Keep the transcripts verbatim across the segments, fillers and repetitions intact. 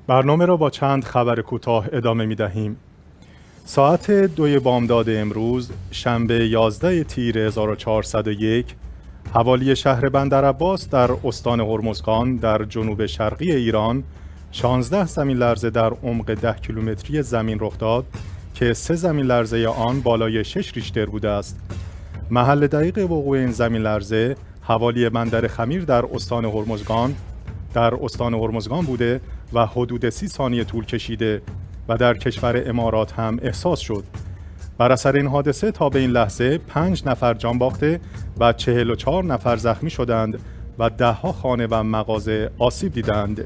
برنامه را با چند خبر کوتاه ادامه می دهیم. ساعت دوی بامداد امروز شنبه یازده تیر هزار و چهارصد و یک حوالی شهر بندرعباس در استان هرمزگان در جنوب شرقی ایران شانزده زمین لرزه در عمق ده کیلومتری زمین رخ داد که سه زمین لرزه آن بالای شش ریشتر بوده است. محل دقیق وقوع این زمین لرزه حوالی بندر خمیر در استان هرمزگان در استان هرمزگان بوده و حدود سی ثانیه طول کشیده و در کشور امارات هم احساس شد. بر اثر این حادثه تا به این لحظه پنج نفر جان باخته و چهل و چهار نفر زخمی شدند و ده ها خانه و مغازه آسیب دیدند.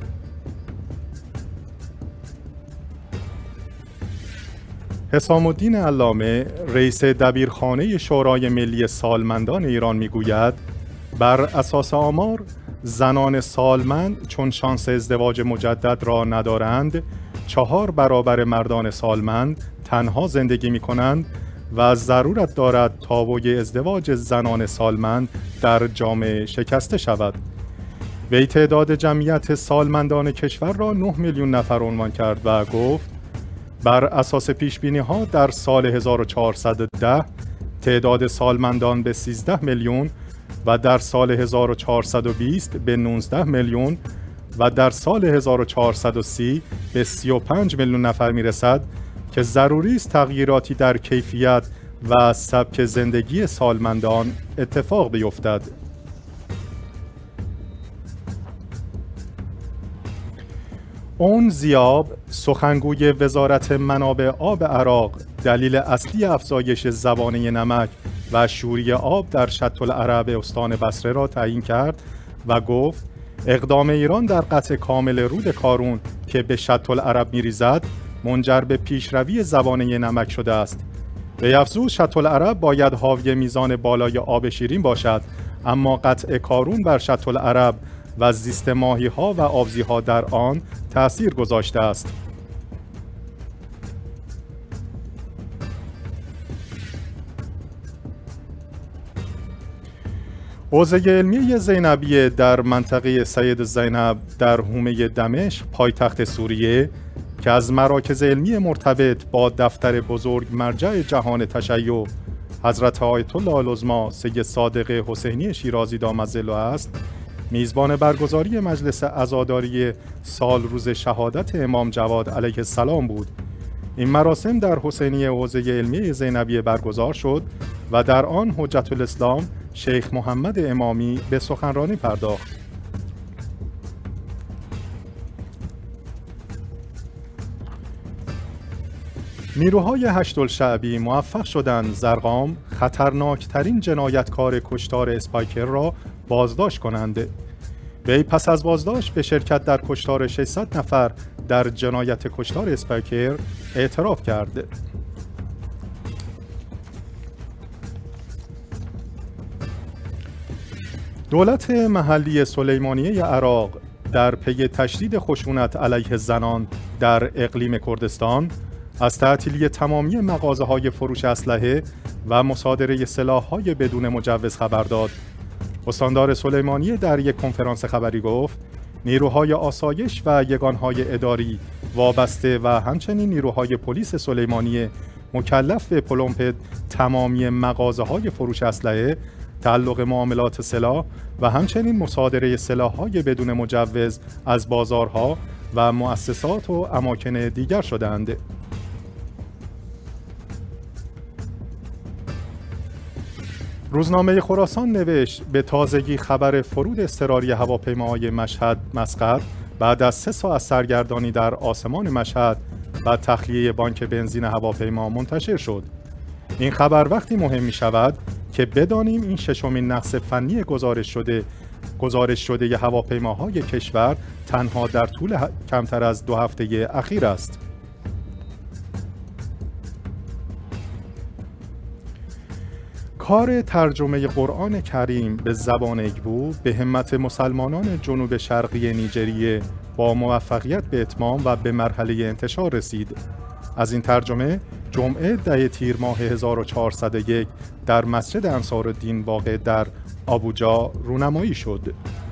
حسام الدین علامه رئیس دبیرخانه شورای ملی سالمندان ایران میگوید بر اساس آمار زنان سالمند چون شانس ازدواج مجدد را ندارند چهار برابر مردان سالمند تنها زندگی می کنند و ضرورت دارد تابوی ازدواج زنان سالمند در جامعه شکسته شود. وی تعداد جمعیت سالمندان کشور را نه میلیون نفر عنوان کرد و گفت بر اساس پیشبینی ها در سال هزار و چهارصد و ده تعداد سالمندان به سیزده میلیون و در سال هزار و چهارصد و بیست به نوزده میلیون و در سال هزار و چهارصد و سی به سی و پنج میلیون نفر میرسد که ضروری است تغییراتی در کیفیت و سبک زندگی سالمندان اتفاق بیفتد. اون زیاب سخنگوی وزارت منابع آب عراق دلیل اصلی افزایش زبانه نمک و شوری آب در شط العرب استان بصره را تعیین کرد و گفت اقدام ایران در قطع کامل رود کارون که به شط العرب می‌ریزد منجر به پیشروی زبانه نمک شده است. به افزود شط العرب باید حاوی میزان بالای آب شیرین باشد، اما قطع کارون بر شط العرب و زیست ماهی‌ها و آبزی‌ها در آن تأثیر گذاشته است. حوزه علمی زینبیه در منطقه سید زینب در حومه دمشق پایتخت سوریه که از مراکز علمی مرتبط با دفتر بزرگ مرجع جهان تشیع حضرت آیت الله العظمی سید صادق حسینی شیرازی دامت ظله است، میزبان برگزاری مجلس عزاداری سال روز شهادت امام جواد علیه السلام بود. این مراسم در حسینیه حوزه علمی زینبیه برگزار شد و در آن حجت الاسلام شیخ محمد امامی به سخنرانی پرداخت. نیروهای هشت‌الشعبی موفق شدند زرقام خطرناکترین جنایتکار کشتار اسپایکر را بازداشت کنند. وی پس از بازداشت به شرکت در کشتار ششصد نفر در جنایت کشتار اسپایکر اعتراف کرد. دولت محلی سلیمانیه عراق در پی تشدید خشونت علیه زنان در اقلیم کردستان از تعطیلی تمامی مغازه‌های فروش اسلحه و مصادره سلاح‌های بدون مجوز خبر داد. استاندار سلیمانیه در یک کنفرانس خبری گفت نیروهای آسایش و یگانهای اداری وابسته و همچنین نیروهای پلیس سلیمانیه مکلف به پلمپ تمامی مغازه‌های فروش اسلحه، تعلق معاملات سلاح و همچنین مصادره سلاح‌های بدون مجوز از بازارها و مؤسسات و اماکن دیگر شدند. روزنامه خراسان نوشت به تازگی خبر فرود اضطراری هواپیماهای مشهد مسقط بعد از سه ساعت سرگردانی در آسمان مشهد و تخلیه بانک بنزین هواپیما منتشر شد. این خبر وقتی مهم می شود که بدانیم این ششمین نقص فنی گزارش شده گزارش شده ی هواپیماهای کشور تنها در طول کمتر از دو هفته اخیر است. کار ترجمه قرآن کریم به زبان ایگبو به همت مسلمانان جنوب شرقی نیجریه با موفقیت به اتمام و به مرحله انتشار رسید. از این ترجمه جمعه ده تیر ماه هزار و چهارصد و یک در مسجد انصارالدین واقع در آبوجا رونمایی شد.